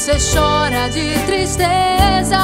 você chora de tristezas.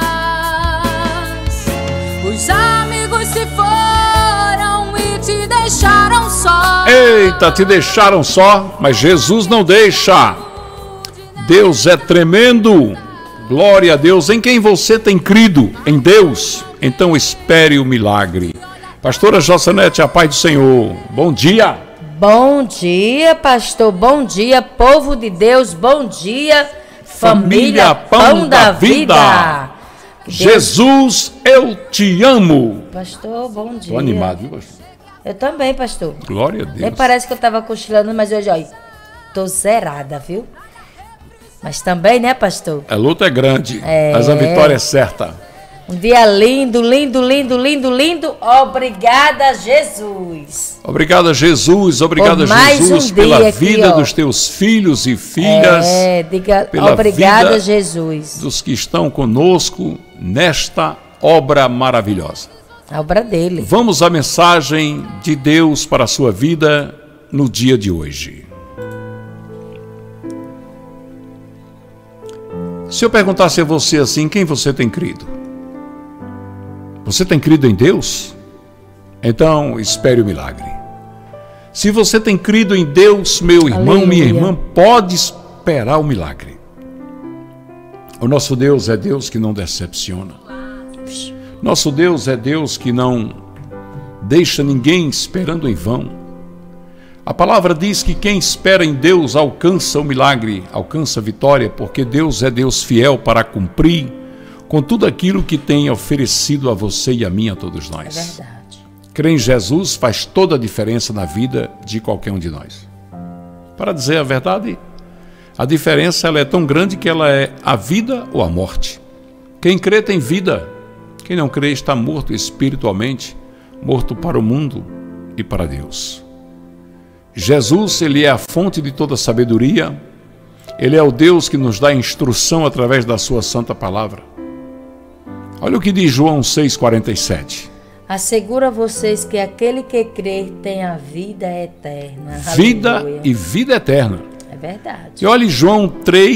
Os amigos se foram e te deixaram só. Eita, te deixaram só, mas Jesus não deixa. Deus é tremendo. Glória a Deus. Em quem você tem crido? Em Deus. Então espere o milagre. Pastora Josanete, a paz do Senhor. Bom dia. Bom dia, pastor. Bom dia, povo de Deus. Bom dia, família Pão da Vida. Jesus, eu te amo. Pastor, bom dia. Estou animado, viu, pastor? Eu também, pastor. Glória a Deus. Nem parece que eu estava cochilando, mas hoje, olha, tô zerada, viu? Mas também, né, pastor? A luta é grande, mas a vitória é certa. Um dia lindo, lindo, lindo, lindo, lindo. Obrigada, Jesus. Obrigada, Jesus. Obrigada, Jesus, pela vida dos teus filhos e filhas. Diga pela obrigada, vida Jesus. Dos que estão conosco nesta obra maravilhosa. A obra dele. Vamos à mensagem de Deus para a sua vida no dia de hoje. Se eu perguntasse a você assim, quem você tem crido? Você tem crido em Deus? Então espere o milagre. Se você tem crido em Deus, meu irmão, Aleluia. minha irmã, pode esperar o milagre. O nosso Deus é Deus que não decepciona. Nosso Deus é Deus que não deixa ninguém esperando em vão. A palavra diz que quem espera em Deus alcança o milagre, alcança a vitória, porque Deus é Deus fiel para cumprir com tudo aquilo que tem oferecido a você e a mim, a todos nós. É verdade. Crer em Jesus faz toda a diferença na vida de qualquer um de nós. Para dizer a verdade, a diferença ela é tão grande que ela é a vida ou a morte. Quem crê tem vida, quem não crê está morto espiritualmente, morto para o mundo e para Deus. Jesus, ele é a fonte de toda sabedoria, ele é o Deus que nos dá instrução através da sua santa palavra. Olha o que diz João 6,47. Asseguro a vocês que aquele que crer tem a vida eterna. Vida Aleluia. e vida eterna. É verdade. E olhe João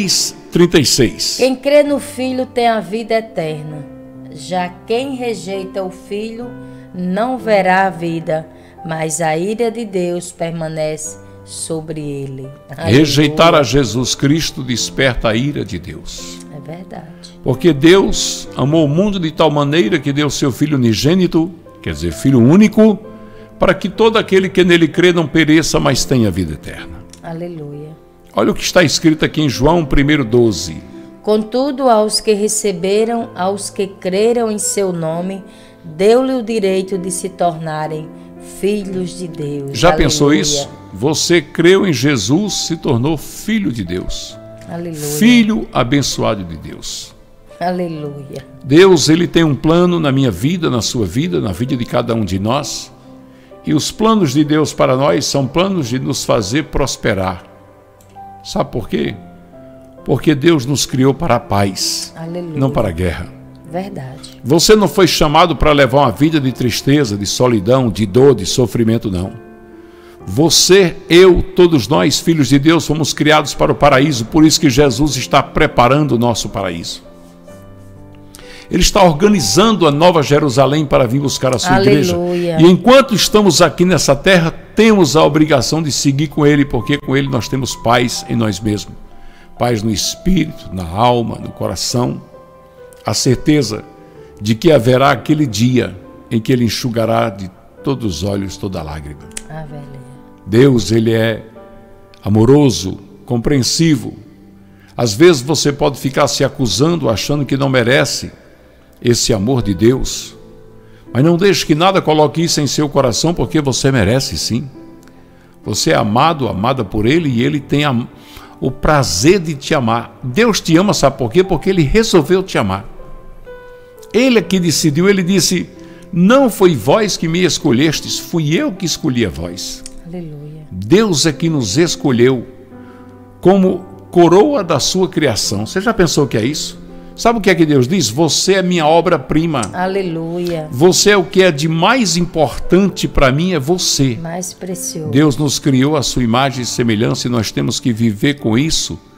3,36. Quem crê no Filho tem a vida eterna. Já quem rejeita o Filho não verá a vida, mas a ira de Deus permanece sobre ele. Rejeitar a Jesus Cristo desperta a ira de Deus. É verdade. Porque Deus amou o mundo de tal maneira que deu seu Filho unigênito, quer dizer, Filho único, para que todo aquele que nele crê não pereça, mas tenha vida eterna. Aleluia. Olha o que está escrito aqui em João 1,12. Contudo, aos que receberam, aos que creram em seu nome, deu-lhe o direito de se tornarem filhos de Deus. Já Aleluia. pensou isso? Você creu em Jesus, se tornou filho de Deus. Aleluia. Filho abençoado de Deus. Aleluia. Deus, ele tem um plano na minha vida, na sua vida, na vida de cada um de nós. E os planos de Deus para nós são planos de nos fazer prosperar. Sabe por quê? Porque Deus nos criou para a paz, Aleluia. não para a guerra. Verdade. Você não foi chamado para levar uma vida de tristeza, de solidão, de dor, de sofrimento, não. Você, eu, todos nós, filhos de Deus, fomos criados para o paraíso, por isso que Jesus está preparando o nosso paraíso. Ele está organizando a Nova Jerusalém para vir buscar a sua Aleluia. igreja. E enquanto estamos aqui nessa terra, temos a obrigação de seguir com Ele, porque com Ele nós temos paz em nós mesmos. Paz no espírito, na alma, no coração. A certeza de que haverá aquele dia em que Ele enxugará de todos os olhos toda lágrima. Aleluia. Deus, Ele é amoroso, compreensivo. Às vezes você pode ficar se acusando, achando que não merece esse amor de Deus. Mas não deixe que nada coloque isso em seu coração, porque você merece sim. Você é amado, amada por Ele, e Ele tem o prazer de te amar. Deus te ama, sabe por quê? Porque Ele resolveu te amar. Ele é que decidiu, Ele disse: não foi vós que me escolhestes, fui eu que escolhi a vós. Aleluia. Deus é que nos escolheu como coroa da sua criação. Você já pensou o que é isso? Sabe o que é que Deus diz? Você é minha obra-prima. Aleluia. Você é o que é de mais importante para mim, é você. Mais precioso. Deus nos criou a sua imagem e semelhança e nós temos que viver com isso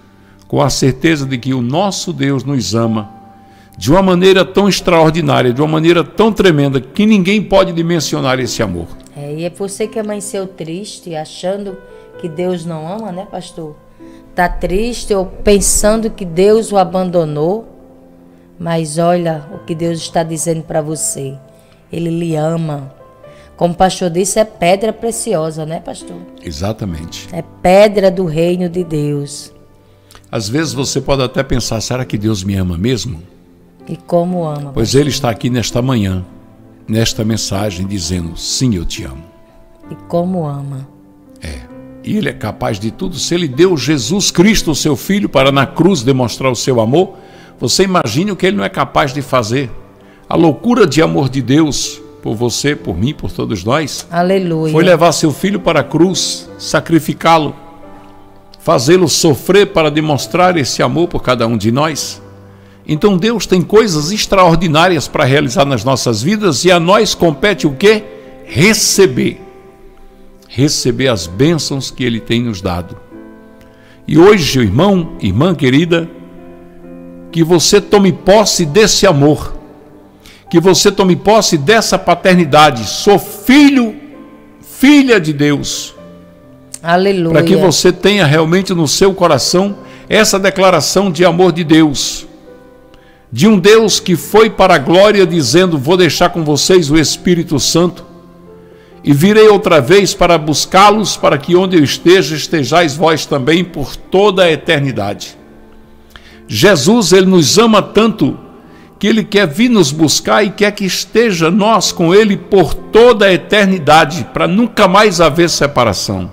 com a certeza de que o nosso Deus nos ama de uma maneira tão extraordinária, de uma maneira tão tremenda, que ninguém pode dimensionar esse amor. E é você que amanheceu triste, achando que Deus não ama, né, pastor? Tá triste ou pensando que Deus o abandonou, mas olha o que Deus está dizendo para você. Ele lhe ama. Como o pastor disse, é pedra preciosa, né, pastor? Exatamente. É pedra do reino de Deus. Às vezes você pode até pensar, será que Deus me ama mesmo? E como ama? Pois Ele está aqui nesta manhã, nesta mensagem, dizendo, sim, eu te amo. E como ama? E Ele é capaz de tudo. Se Ele deu Jesus Cristo, o seu Filho, para na cruz demonstrar o seu amor, você imagine o que Ele não é capaz de fazer. A loucura de amor de Deus por você, por mim, por todos nós, aleluia, foi levar seu Filho para a cruz, sacrificá-lo, fazê-lo sofrer para demonstrar esse amor por cada um de nós. Então Deus tem coisas extraordinárias para realizar nas nossas vidas e a nós compete o quê? Receber as bênçãos que Ele tem nos dado. E hoje, irmão, irmã querida, que você tome posse desse amor, que você tome posse dessa paternidade. Sou filho, filha de Deus. Aleluia. Para que você tenha realmente no seu coração essa declaração de amor de Deus. De um Deus que foi para a glória dizendo, vou deixar com vocês o Espírito Santo e virei outra vez para buscá-los, para que onde eu esteja, estejais vós também por toda a eternidade. Jesus, Ele nos ama tanto que Ele quer vir nos buscar e quer que esteja nós com Ele por toda a eternidade, para nunca mais haver separação.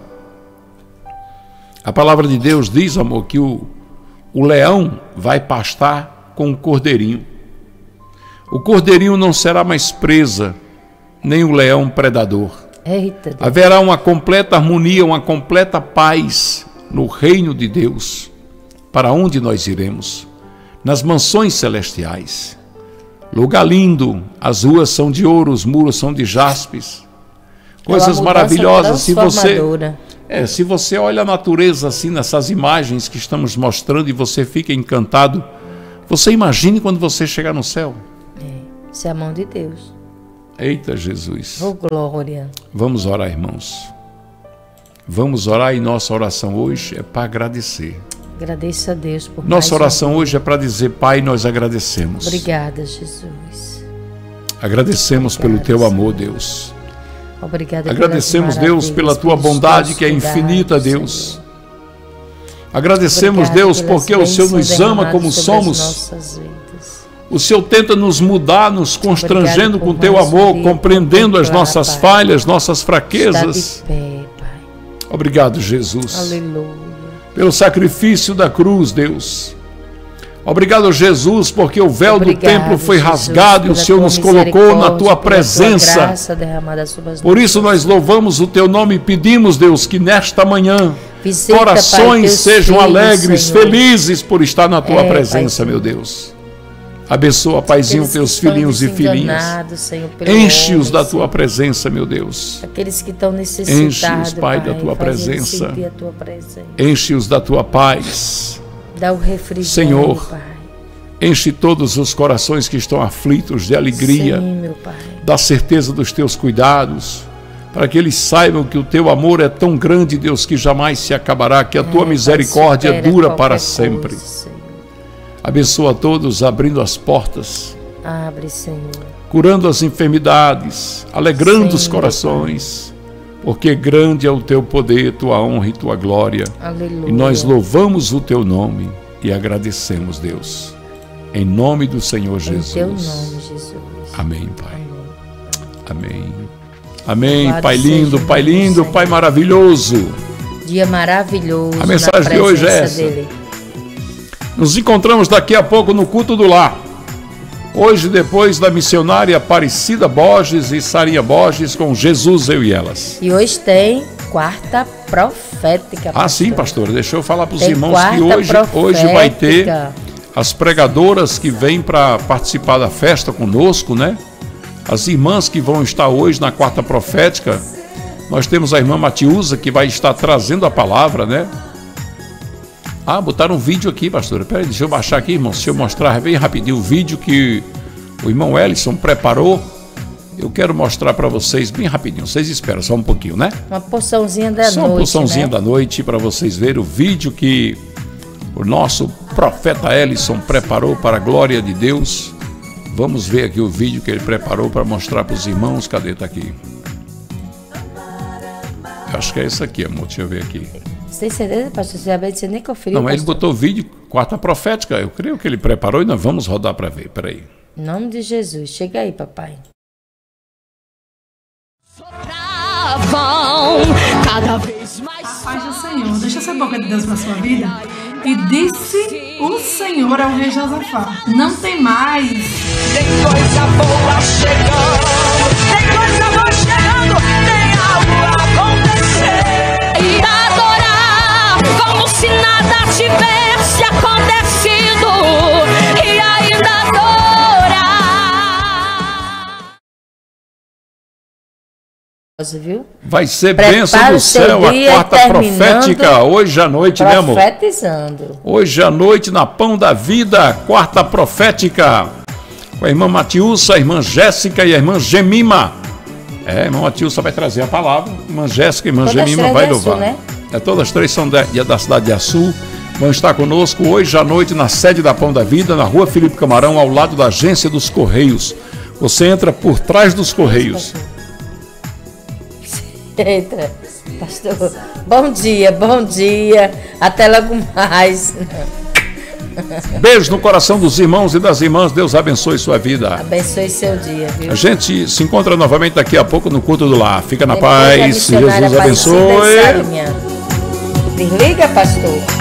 A palavra de Deus diz, amor, que o leão vai pastar com o cordeirinho. O cordeirinho não será mais presa, nem o leão predador. Eita, haverá uma completa harmonia, uma completa paz no reino de Deus. Para onde nós iremos? Nas mansões celestiais. Lugar lindo, as ruas são de ouro, os muros são de jaspes. Coisas maravilhosas. Se você olha a natureza assim, nessas imagens que estamos mostrando e você fica encantado, você imagine quando você chegar no céu. Isso é a mão de Deus. Eita Jesus. Oh, glória. Vamos orar, irmãos. Vamos orar e nossa oração hoje é para agradecer. Agradeça a Deus por nossa oração hoje é para dizer, Pai, nós agradecemos. Obrigada, Jesus. Agradecemos pelo Teu amor, Deus. Obrigada. Agradecemos, Deus, pela Tua bondade que é infinita, Deus. Senhor. Agradecemos, Deus, porque o Senhor nos ama como somos. O Senhor tenta nos mudar, nos constrangendo com Teu amor, compreendendo as nossas falhas, nossas fraquezas. Obrigado, Jesus. Aleluia. Pelo sacrifício da cruz, Deus. Obrigado, Jesus, porque o véu do templo foi rasgado e o Senhor nos colocou na Tua presença. Por isso nós louvamos o Teu nome e pedimos, Deus, que nesta manhã corações sejam alegres, felizes por estar na Tua presença, meu Deus. Abençoa, Paizinho, Teus filhinhos e filhinhas. Enche-os da Tua presença, meu Deus. Aqueles que estão necessitados, enche-os, Pai, da Tua presença. Enche-os da Tua paz. Dá o refrigério, Senhor, Pai. Enche todos os corações que estão aflitos de alegria. Sim, meu Pai. Da certeza dos Teus cuidados, para que eles saibam que o Teu amor é tão grande, Deus, que jamais se acabará, que a Tua misericórdia dura para sempre. Abençoa a todos, abrindo as portas. Abre, Senhor. Curando as enfermidades, alegrando os corações, porque grande é o Teu poder, Tua honra e Tua glória. Aleluia. E nós louvamos o Teu nome e agradecemos, Deus. Em nome do Senhor Jesus. Em Teu nome, Jesus. Amém, Pai. Amém. Amém, Pai lindo, Pai lindo, Pai maravilhoso. Dia maravilhoso. A mensagem de hoje é essa. Dele. Nos encontramos daqui a pouco no culto do lar. Hoje, depois da missionária Aparecida Borges e Sarinha Borges com Jesus, eu e elas. E hoje tem quarta profética. Pastor. Sim, pastor. Deixa eu falar para os irmãos que hoje vai ter as pregadoras que vêm para participar da festa conosco, né? As irmãs que vão estar hoje na quarta profética. Nós temos a irmã Matiusa que vai estar trazendo a palavra, né? Ah, botaram um vídeo aqui, pastora. Peraí, deixa eu baixar aqui, irmão. Deixa eu mostrar bem rapidinho o vídeo que o irmão Ellison preparou. Eu quero mostrar para vocês bem rapidinho. Vocês esperam só um pouquinho, né? Uma porçãozinha da noite. Só uma porçãozinha, né? da noite para vocês verem o vídeo que o nosso profeta Ellison preparou para a glória de Deus. Vamos ver aqui o vídeo que ele preparou para mostrar para os irmãos. Cadê? Tá aqui. Eu acho que é esse aqui, amor. Deixa eu ver aqui. Você tem certeza, pastor? Você nem conferiu? Não, mas ele botou o vídeo, quarta profética. Eu creio que ele preparou e nós vamos rodar para ver. Peraí. Em nome de Jesus. Chega aí, papai. Cada vez mais a paz do Senhor. Deixa essa boca de Deus na sua vida. E disse o Senhor ao rei Josafá: não tem mais. Tem coisa boa chegando, tem coisa boa chegando, tem algo a acontecer. E adorar como se nada tivesse acontecido. E ainda adorar. Viu? Vai ser Prepara bênção do céu, a quarta profética, hoje à noite, né, amor? Profetizando. Hoje à noite, na Pão da Vida, quarta profética, com a irmã Matiúça, a irmã Jéssica e a irmã Gemima. A irmã Matiúça vai trazer a palavra, a irmã Jéssica e a irmã Gemima vai louvar. Açu, né? Todas três são da cidade de Açu, vão estar conosco hoje à noite na sede da Pão da Vida, na rua Felipe Camarão, ao lado da agência dos Correios. Você entra por trás dos Correios. Eita, pastor. Bom dia, bom dia. Até logo mais. Beijo no coração dos irmãos e das irmãs. Deus abençoe sua vida. Abençoe seu dia, viu? A gente se encontra novamente daqui a pouco no culto do lar. Fica na Depois paz. Jesus abençoe. Desliga, pastor.